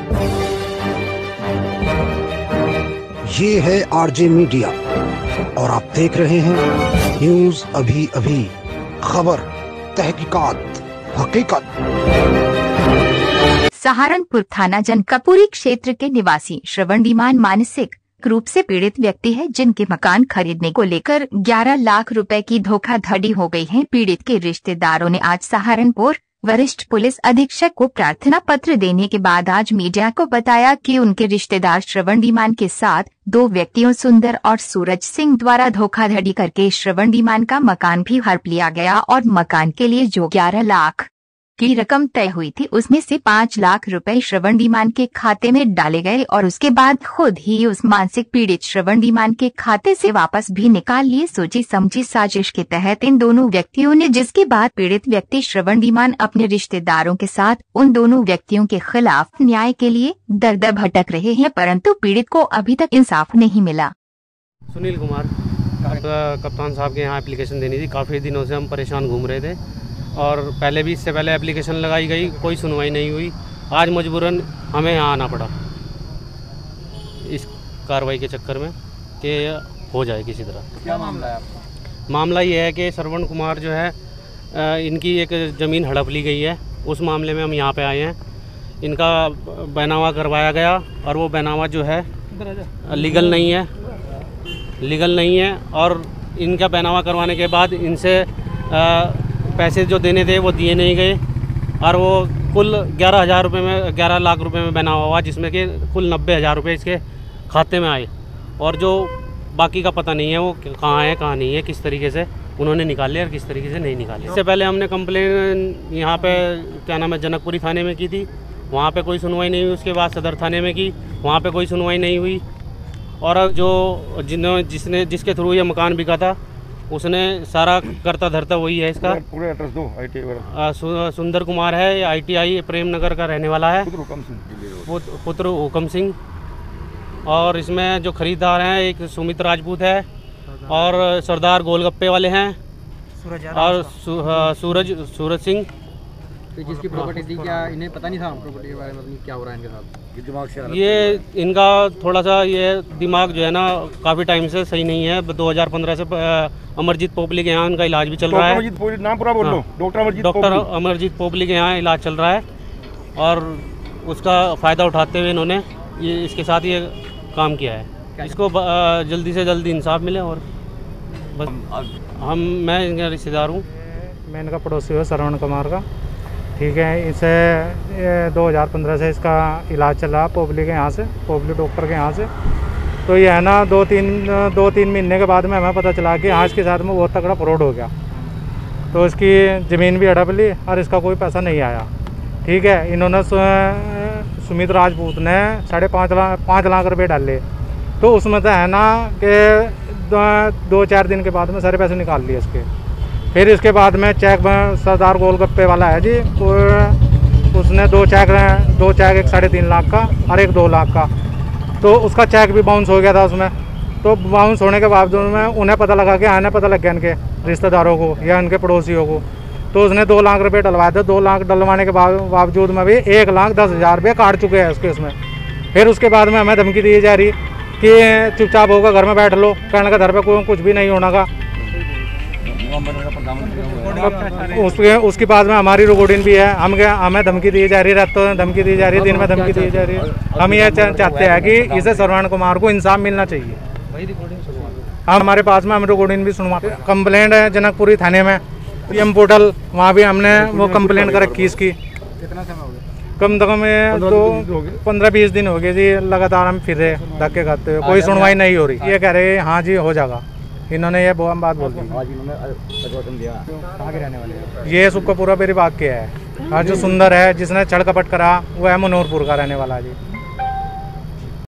ये है RJ media और आप देख रहे हैं न्यूज अभी अभी, खबर, तहकीकात, हकीकत। सहारनपुर थाना जनकपुरी क्षेत्र के निवासी श्रवण डीमान मानसिक रूप से पीड़ित व्यक्ति है, जिनके मकान खरीदने को लेकर 11 लाख रुपए की धोखाधड़ी हो गई है। पीड़ित के रिश्तेदारों ने आज सहारनपुर वरिष्ठ पुलिस अधीक्षक को प्रार्थना पत्र देने के बाद आज मीडिया को बताया कि उनके रिश्तेदार श्रवण डीमान के साथ 2 व्यक्तियों सुंदर और सूरज सिंह द्वारा धोखाधड़ी करके श्रवण डीमान का मकान भी हड़प लिया गया और मकान के लिए जो 11 लाख की रकम तय हुई थी, उसमें से 5 लाख रुपए श्रवण डीमान के खाते में डाले गए और उसके बाद खुद ही उस मानसिक पीड़ित श्रवण डीमान के खाते से वापस भी निकाल लिए। सोची समझी साजिश के तहत इन दोनों व्यक्तियों ने, जिसके बाद पीड़ित व्यक्ति श्रवण डीमान अपने रिश्तेदारों के साथ उन दोनों व्यक्तियों के खिलाफ न्याय के लिए दर-दर भटक रहे हैं, परंतु पीड़ित को अभी तक इंसाफ नहीं मिला। सुनील कुमार, कप्तान साहब के यहाँ एप्लीकेशन देनी थी। काफ़ी दिनों से हम परेशान घूम रहे थे और पहले भी, इससे पहले एप्लीकेशन लगाई गई, कोई सुनवाई नहीं हुई। आज मजबूरन हमें यहाँ आना पड़ा इस कार्रवाई के चक्कर में कि हो जाए किसी तरह। क्या मामला है आपका? मामला ये है कि श्रवण कुमार जो है, इनकी एक ज़मीन हड़प ली गई है। उस मामले में हम यहाँ पे आए हैं। इनका बैनामा करवाया गया और वो बैनामा जो है लीगल नहीं है और इनका बैनामा करवाने के बाद इनसे पैसे जो देने थे वो दिए नहीं गए और वो कुल 11,000 रुपये में 11 लाख रुपए में बना हुआ, जिसमें कि कुल 90,000 रुपये इसके खाते में आए और जो बाकी का पता नहीं है वो कहाँ है कहाँ नहीं है, किस तरीके से उन्होंने निकाले और किस तरीके से नहीं निकाले। इससे पहले हमने कंप्लेन यहाँ पे क्या नाम है जनकपुरी थाने में की थी, वहाँ पे कोई सुनवाई नहीं हुई। उसके बाद सदर थाने में की, वहाँ पे कोई सुनवाई नहीं हुई और जो जिसके थ्रू ये मकान बिका था उसने सारा करता धरता वही है। इसका पूरा एड्रेस दो। ITI सुंदर कुमार है, ITI प्रेम नगर का रहने वाला है, पुत्र हुकम सिंह। और इसमें जो खरीदार हैं एक सुमित राजपूत है और सरदार गोलगप्पे वाले हैं और सूरज सिंह। तो जिसकी प्रॉपर्टी थी, क्या इन्हें पता नहीं था प्रॉपर्टी के बारे में, क्या हो रहा है इनके साथ? ये इनका थोड़ा सा ये दिमाग जो है ना काफ़ी टाइम से सही नहीं है। 2015 से अमरजीत पोपली के यहाँ उनका इलाज भी चल रहा है। नाम पूरा बोल लो। डॉक्टर अमरजीत पोपली के यहाँ इलाज चल रहा है और उसका फ़ायदा उठाते हुए इन्होंने इसके साथ ये काम किया है। इसको जल्दी से जल्दी इंसाफ मिले और बस। मैं इनका रिश्तेदार हूँ। मैं इनका पड़ोसी हूँ श्रवण कुमार का, ठीक है। इसे 2015 से इसका इलाज चल रहा पोपली के यहाँ से, पोपली डॉक्टर के यहाँ से। तो ये है ना 2-3 महीने के बाद में हमें पता चला कि आज के साथ में बहुत तगड़ा फ्रॉड हो गया। तो इसकी ज़मीन भी हड़प ली और इसका कोई पैसा नहीं आया, ठीक है। इन्होंने सुमित राजपूत ने 5.5 लाख रुपये डाले। तो उसमें तो है ना कि 2-4 दिन के बाद में सारे पैसे निकाल लिए इसके। फिर इसके बाद में चेक सरदार गोलगप्पे वाला है जी, उसने 2 चेक, एक 3.5 लाख का और एक 2 लाख का। तो उसका चेक भी बाउंस हो गया था उसमें। तो बाउंस होने के बावजूद में उन्हें पता लगा कि आने पता लग गया इनके रिश्तेदारों को या इनके पड़ोसियों को। तो उसने 2 लाख रुपये डलवाए थे। 2 लाख डलवाने के बावजूद में भी 1,10,000 रुपये काट चुके हैं उसके उसमें। फिर उसके बाद में हमें धमकी दी जा रही कि चुपचाप होगा, घर में बैठ लो, कहने का घर पे कुछ भी नहीं होना का। उसके बाद में हमारी रिकॉर्डिंग भी है। हमें धमकी दी जा रही है, रातों में धमकी दी जा रही है, दिन में धमकी दी जा रही है। हम ये चाहते हैं कि इसे श्रवण कुमार को इंसाफ मिलना चाहिए। हमारे पास में हम रिकॉर्डिंग भी सुनवाते हैं। कंप्लेंट है जनकपुरी थाने में, PM पोर्टल, वहाँ भी हमने वो कंप्लेंट कर रखी इसकी। कितना समय हो गया? कम से कम 15-20 दिन हो गए जी, लगातार हम फिर रहे धक्के खाते हुए, कोई सुनवाई नहीं हो रही। ये कह रहे हैं हाँ जी हो जाएगा, इन्होंने ये बात बोल दी। कहाँ के रहने वाले हैं? ये सुखपुरा बेरी बाग के है और जो सुंदर है जिसने चढ़ कपट करा वो है मनोहरपुर का रहने वाला जी।